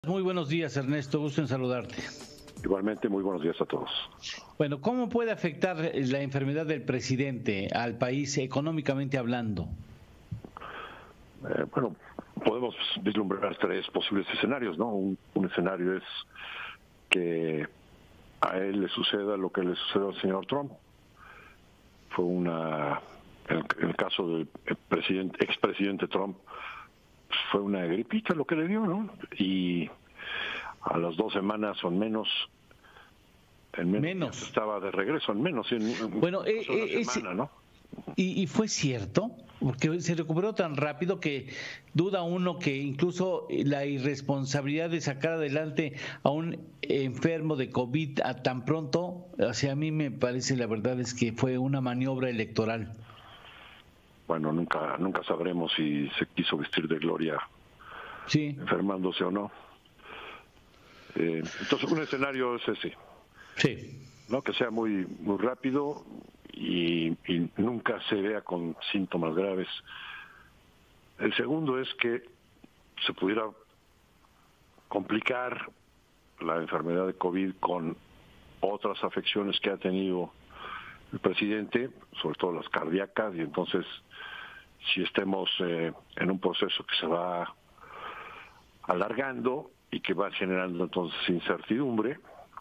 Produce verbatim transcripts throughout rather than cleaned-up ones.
Muy buenos días, Ernesto, gusto en saludarte. Igualmente, muy buenos días a todos. Bueno, ¿cómo puede afectar la enfermedad del presidente al país económicamente hablando? Eh, bueno, podemos vislumbrar tres posibles escenarios, ¿no? Un, un escenario es que a él le suceda lo que le sucedió al señor Trump. Fue una, en el, en el caso del presidente, expresidente Trump, fue una gripita lo que le dio, ¿no? Y a las dos semanas o menos, en menos, menos. estaba de regreso, en menos, en, bueno, eh, una eh, semana, ese, ¿no? Y, y fue cierto, porque se recuperó tan rápido que duda uno que incluso la irresponsabilidad de sacar adelante a un enfermo de COVID a tan pronto, o sea, a mí me parece, la verdad es que fue una maniobra electoral. Bueno, nunca nunca sabremos si se quiso vestir de gloria, sí, enfermándose o no. Eh, entonces, un escenario es ese, sí, no que sea muy muy rápido y, y nunca se vea con síntomas graves. El segundo es que se pudiera complicar la enfermedad de COVID con otras afecciones que ha tenido el presidente, sobre todo las cardíacas, y entonces si estemos eh, en un proceso que se va alargando y que va generando entonces incertidumbre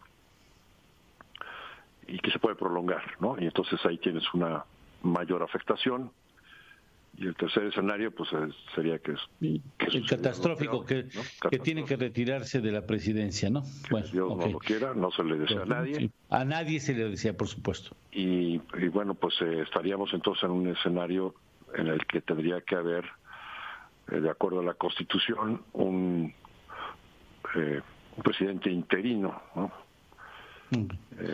y que se puede prolongar, ¿no? Y entonces ahí tienes una mayor afectación. Y el tercer escenario pues sería que es que el catastrófico, peor, que, ¿no? que tiene que retirarse de la presidencia, ¿no? Que bueno, Dios okay. no lo quiera, no se le desea a nadie. Sí. A nadie se le desea, por supuesto. Y, y bueno, pues eh, estaríamos entonces en un escenario en el que tendría que haber, eh, de acuerdo a la Constitución, un, eh, un presidente interino, ¿no? Mm. Eh,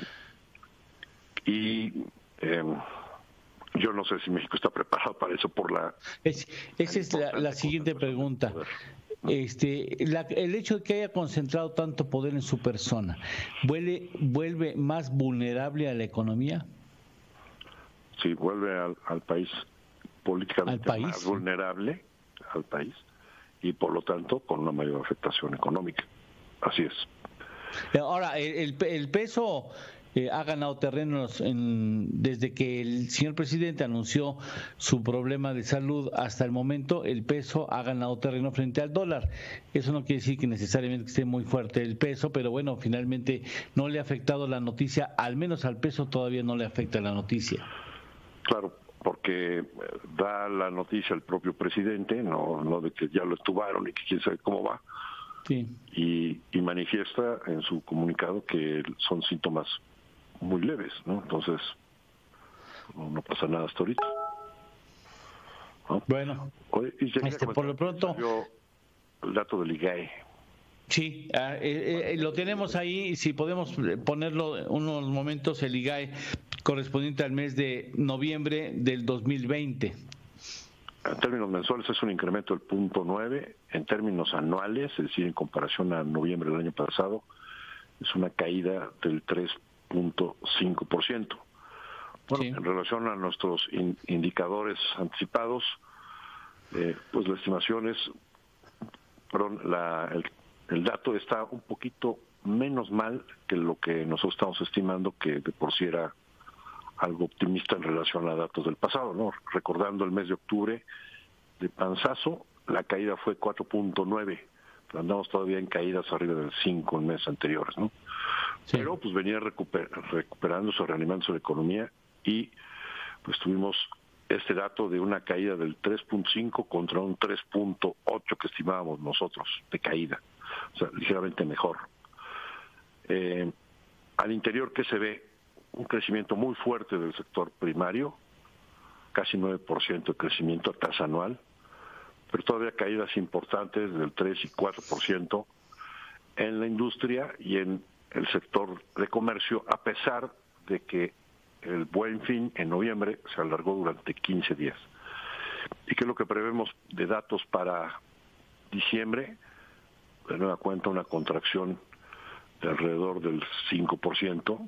y eh, yo no sé si México está preparado para eso por la... Es, esa es la, la siguiente pregunta. Este, la, el hecho de que haya concentrado tanto poder en su persona, ¿vuelve, vuelve más vulnerable a la economía? Sí, vuelve al, al país políticamente ¿Al país? más vulnerable al país y por lo tanto con una mayor afectación económica. Así es. Ahora, el, el peso... Eh, ha ganado terrenos en, desde que el señor presidente anunció su problema de salud hasta el momento. El peso ha ganado terreno frente al dólar. Eso no quiere decir que necesariamente esté muy fuerte el peso, pero bueno, finalmente no le ha afectado la noticia, al menos al peso todavía no le afecta la noticia. Claro, porque da la noticia el propio presidente, no, no de que ya lo estuvaron y que quién sabe cómo va. Sí. Y, y manifiesta en su comunicado que son síntomas muy leves, ¿no? Entonces no, no pasa nada hasta ahorita, ¿no? Bueno, Oye, y este, por lo pronto el dato del I G A E. Sí, eh, eh, lo tenemos ahí, si podemos ponerlo unos momentos, el I G A E correspondiente al mes de noviembre del dos mil veinte. En términos mensuales es un incremento del punto nueve, en términos anuales, es decir, en comparación a noviembre del año pasado, es una caída del tres punto cinco por ciento. Bueno, sí. En relación a nuestros in, indicadores anticipados, eh, pues la estimación es, perdón, la, el, el dato está un poquito menos mal que lo que nosotros estamos estimando, que de por sí era algo optimista en relación a datos del pasado, ¿no? Recordando el mes de octubre de panzazo, la caída fue cuatro punto nueve, pero andamos todavía en caídas arriba del cinco en meses anteriores, ¿no? Sí. Pero pues venía recuper, recuperándose, reanimándose la economía y pues tuvimos este dato de una caída del tres punto cinco contra un tres punto ocho que estimábamos nosotros de caída, o sea, ligeramente mejor. Eh, al interior, ¿qué se ve? Un crecimiento muy fuerte del sector primario, casi nueve por ciento de crecimiento a tasa anual, pero todavía caídas importantes del tres y cuatro por ciento en la industria y en el sector de comercio, a pesar de que el Buen Fin en noviembre se alargó durante quince días. ¿Y qué es lo que prevemos de datos para diciembre? De nueva cuenta, una contracción de alrededor del cinco por ciento,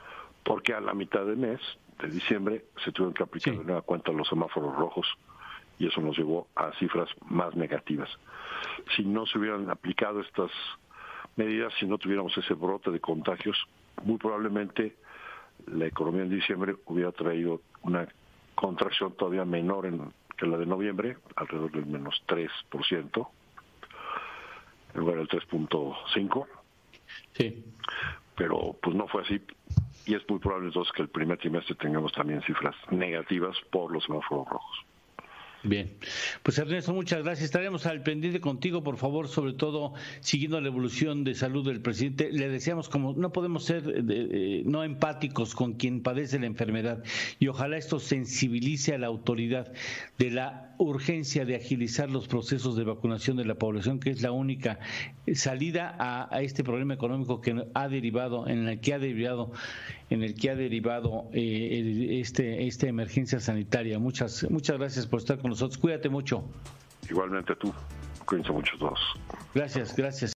porque a la mitad del mes de diciembre se tuvieron que aplicar sí. de nueva cuenta los semáforos rojos y eso nos llevó a cifras más negativas. Si no se hubieran aplicado estas medidas, si no tuviéramos ese brote de contagios, muy probablemente la economía en diciembre hubiera traído una contracción todavía menor en, que la de noviembre, alrededor del menos tres por ciento, en lugar del tres punto cinco por ciento. Sí. Pero pues no fue así, y es muy probable entonces que el primer trimestre tengamos también cifras negativas por los semáforos rojos. Bien, pues Ernesto, muchas gracias. Estaremos al pendiente contigo, por favor, sobre todo siguiendo la evolución de salud del presidente. Le deseamos, como no podemos ser eh, eh, no empáticos con quien padece la enfermedad, y ojalá esto sensibilice a la autoridad de la urgencia de agilizar los procesos de vacunación de la población, que es la única salida a, a este problema económico que ha derivado, en el que ha derivado, en el que ha derivado eh, el, este esta emergencia sanitaria. Muchas muchas gracias por estar con nosotros. Cuídate mucho. Igualmente tú. Cuídense mucho todos. Gracias, gracias.